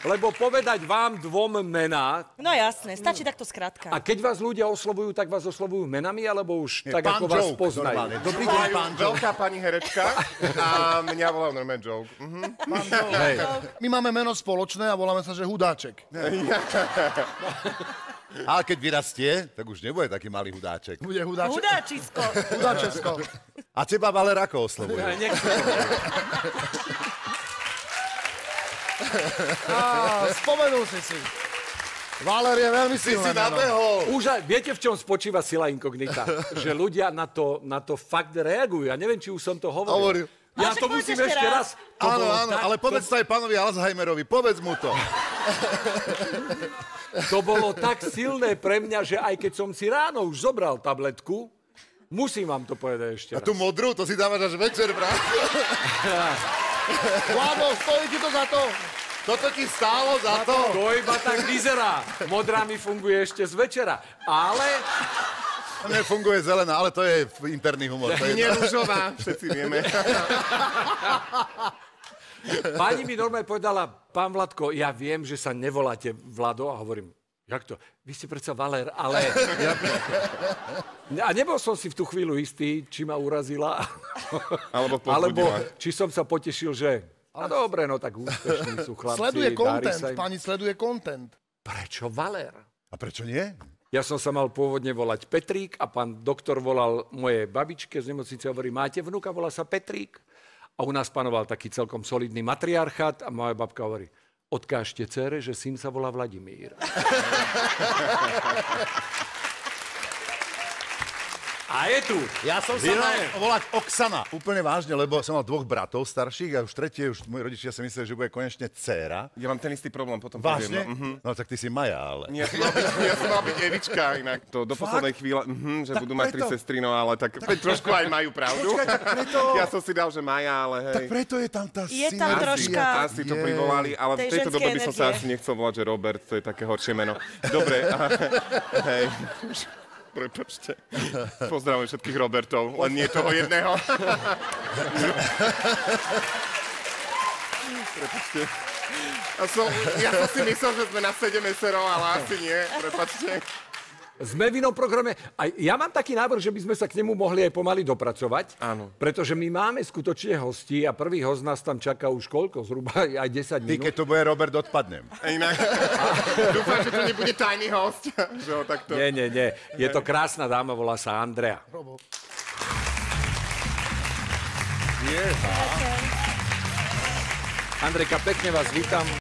lebo povedať vám dvom mená... No jasné, stačí takto skrátka. A keď vás ľudia oslovujú, tak vás oslovujú menami, alebo už tak, ako vás poznajú? Dobrý deň, pán Joke. Veľká pani herečka a mňa volá normálne Joke. Pán Joke. My máme meno spoločné a voláme sa, že Hudáček. A keď vyrastie, tak už nebude taký malý hudáček. Bude Hudáček. Hudáčisko. Hudáčesko. A teba Valer ako oslovuje? Spomenul si. Valer je veľmi silné Si nabehol. Viete, v čom spočíva sila inkognita? Že ľudia na to fakt reagujú. Ja neviem, či už som to hovoril. Ja to musím ešte raz. Áno, ale povedz to aj pánovi Alzheimerovi. Povedz mu to. To bolo tak silné pre mňa, že aj keď som si ráno už zobral tabletku, musím vám to povedať ešte raz. A tú modrú, to si dávaš až večer, brat. Vlado, stojí ti to za to? Toto ti stálo za to? To iba tak vyzerá. Modrá mi funguje ešte z večera. Ale... Mne funguje zelená, ale to je interný humor. Nie ružová, všetci vieme. Pani mi normálne povedala, pán Vladko, ja viem, že sa nevoláte Vlado, a hovorím, jak to? Vy ste predsa Valer, ale... A nebol som si v tú chvíľu istý, či ma urazila, alebo či som sa potešil, že... A dobre, no tak úspešní sú chlapci. Sleduje content, pani sleduje content. Prečo Valer? A prečo nie? Ja som sa mal pôvodne volať Petrík a pán doktor volal mojej babičke z nemocnice, hovorí, máte vnuka, volá sa Petrík. A u nás panoval taký celkom solidný matriarchát a moja babka hovorí, odkážte dcere, že syn sa volá Vladimír. A je tu. Ja som sa mal volať Oksana. Úplne vážne, lebo som mal 2 bratov starších a už tretie, už moji rodičia si mysleli, že bude konečne dcéra. Ja mám ten istý problém, potom vážne? poviem. No tak ty si Maja, ale... Ja som mal byť Evička inak. To do poslednej chvíle, že budú mať 3 sestry, no ale tak trošku aj majú pravdu. Počkaj, tak preto... Ja som si dal, že Maja, ale hej. Tak preto je tam tá Je tam troška... Asi to privolali, ale v tejto dobe by som sa asi nechcel volať, že Robert, to je také horšie meno. Dobre, hej. Prepáčte. Pozdravujem všetkých Robertov, len nie toho jedného. Prepáčte. Ja som si myslel, že sme na 7 eserov, ale asi nie. Prepáčte. Sme v inom programe. A ja mám taký návrh, že by sme sa k nemu mohli aj pomaly dopracovať. Áno. Pretože my máme skutočne hostí a prvý host nás tam čaká už koľko? Zhruba aj 10 minút. Ty, keď to bude Robert, odpadnem. Inak. Dúfam, že to nebude tajný host. Že ho takto... Nie. Je to krásna dáma, volá sa Andrea. Andrejka, pekne vás vítam.